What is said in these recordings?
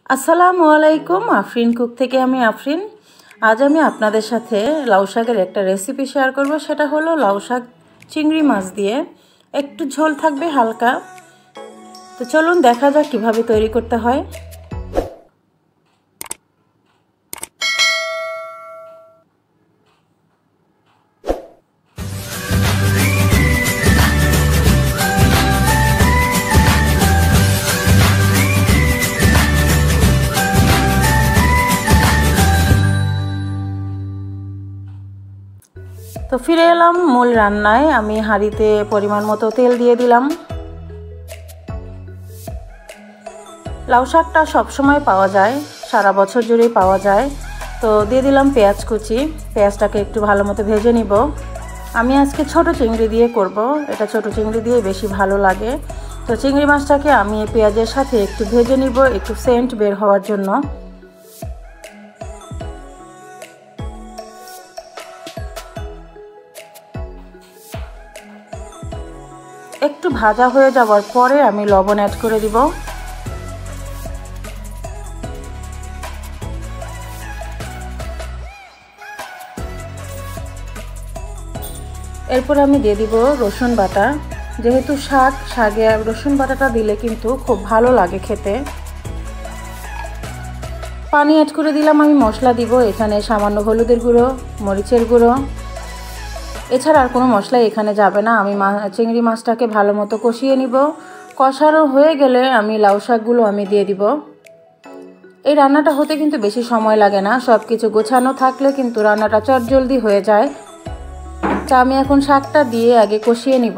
আসসালামু আলাইকুম। আফরিন কুক থেকে আমি আফরিন। আজ আমি আপনাদের সাথে লাউ শাকের একটা রেসিপি শেয়ার করব। সেটা হলো লাউ শাক চিংড়ি মাছ দিয়ে, একটু ঝোল থাকবে হালকা। তো চলুন দেখা যাক কিভাবে তৈরি করতে হয়। তো ফিরে এলাম মূল রান্নায়। আমি হাঁড়িতে পরিমাণ মতো তেল দিয়ে দিলাম। লাউ শাকটা সবসময় পাওয়া যায়, সারা বছর জুড়েই পাওয়া যায়। তো দিয়ে দিলাম পেঁয়াজ কুচি। পেঁয়াজটাকে একটু ভালো মতো ভেজে নিব। আমি আজকে ছোট চিংড়ি দিয়ে করব, এটা ছোট চিংড়ি দিয়ে বেশি ভালো লাগে। তো চিংড়ি মাছটাকে আমি পেঁয়াজের সাথে একটু ভেজে নিব, একটু সেন্ট বের হওয়ার জন্য। একটু ভাজা হয়ে যাওয়ার পরে আমি লবণ অ্যাড করে দিব। এরপর আমি দিয়ে দিব রসুন বাটা। যেহেতু শাকে রসুন বাটাটা দিলে কিন্তু খুব ভালো লাগে খেতে। পানি অ্যাড করে দিলাম। আমি মশলা দিব এখানে সামান্য হলুদের গুঁড়ো, মরিচের গুঁড়ো, এছাড়া আর কোনো মশলা এখানে যাবে না। আমি চিংড়ি মাছটাকে ভালো মতো কষিয়ে নিব। কষানো হয়ে গেলে আমি লাউ শাকগুলো আমি দিয়ে দিব। এই রান্নাটা হতে কিন্তু বেশি সময় লাগে না, সব কিছু গোছানো থাকলে কিন্তু রান্নাটা চটজলদি হয়ে যায়। তা আমি এখন শাকটা দিয়ে আগে কষিয়ে নিব।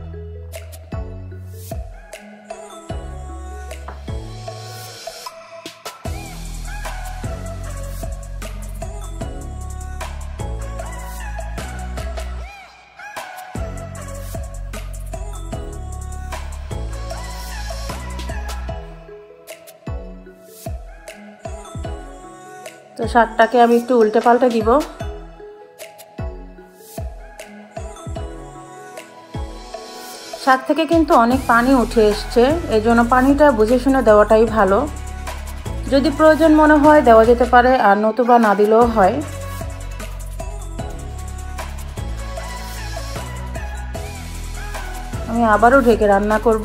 তো শাকটাকে আমি একটু উল্টে পাল্টে দিব। শাক থেকে কিন্তু অনেক পানি উঠে এসছে, এই জন্য পানিটা বুঝে শুনে দেওয়াটাই ভালো। যদি প্রয়োজন মনে হয় দেওয়া যেতে পারে, আর নতুবা না দিলেও হয়। আমি আবারও ঢেকে রান্না করব।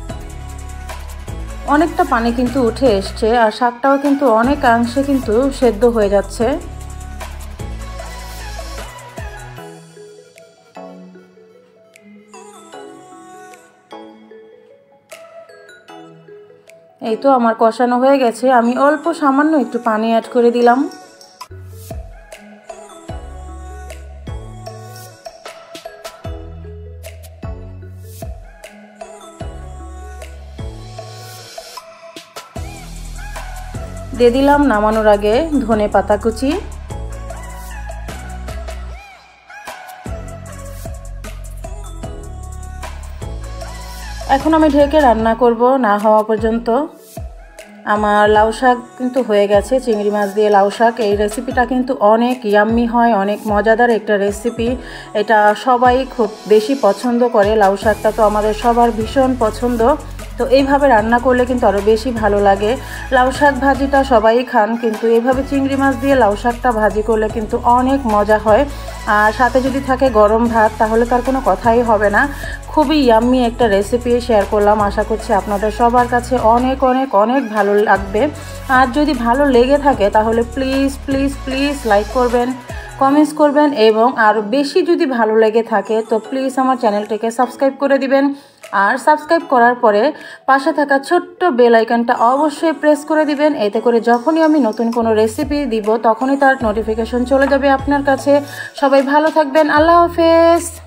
অনেকটা পানি কিন্তু উঠে এসছে, আর শাকটাও কিন্তু অনেকাংশে কিন্তু সেদ্ধ হয়ে যাচ্ছে। এই তো আমার কষানো হয়ে গেছে। আমি অল্প সামান্য একটু পানি অ্যাড করে দিলাম। দিয়ে দিলাম নামানোর আগে ধনে পাতা কুচি। এখন আমি ঢেকে রান্না করব না হওয়া পর্যন্ত। আমার লাউ শাক কিন্তু হয়ে গেছে, চিংড়ি মাছ দিয়ে লাউ শাক। এই রেসিপিটা কিন্তু অনেক ইয়াম্মি হয়, অনেক মজাদার একটা রেসিপি। এটা সবাই খুব বেশি পছন্দ করে। লাউ শাকটা তো আমাদের সবার ভীষণ পছন্দ। তো এইভাবে রান্না করলে কিন্তু আরও বেশি ভালো লাগে। লাউ শাক ভাজিটা সবাই খান, কিন্তু এইভাবে চিংড়ি মাছ দিয়ে লাউ শাকটা ভাজি করলে কিন্তু অনেক মজা হয়। আর সাথে যদি থাকে গরম ভাত, তাহলে তার কোনো কথাই হবে না। খুবই ইয়াম্মি একটা রেসিপি শেয়ার করলাম। আশা করছি আপনাদের সবার কাছে অনেক অনেক অনেক ভালো লাগবে। আর যদি ভালো লেগে থাকে তাহলে প্লিজ প্লিজ প্লিজ লাইক করবেন, কমেন্টস করবেন, এবং আরও বেশি যদি ভালো লেগে থাকে তো প্লিজ আমার চ্যানেলটিকে সাবস্ক্রাইব করে দিবেন। আর সাবস্ক্রাইব করার পরে পাশে থাকা ছোট্ট বেল আইকনটা অবশ্যই প্রেস করে দিবেন। এতে করে যখনই আমি নতুন কোনো রেসিপি দিব তখনই তার নোটিফিকেশন চলে যাবে আপনার কাছে। সবাই ভালো থাকবেন। আল্লাহ হাফেজ।